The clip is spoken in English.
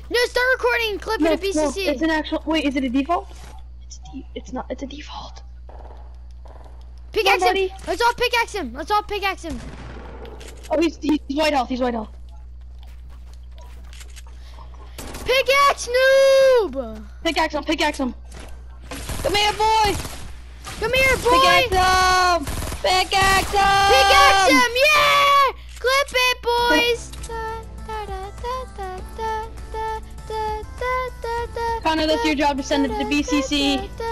No, start recording. Clip it at BCC. No, it's an actual. Wait, is it a default? It's not. It's a default. Pickaxe him. Let's all pickaxe him. Let's all pickaxe him. Oh, he's white health. He's white health. Pickaxe noob. Pickaxe him. Pickaxe him. Come here, boy. Come here, boy. Pickaxe him. Pickaxe him. Pickaxe him. Yeah. Clip it, boys. Connor, that's your job to send it to BCC.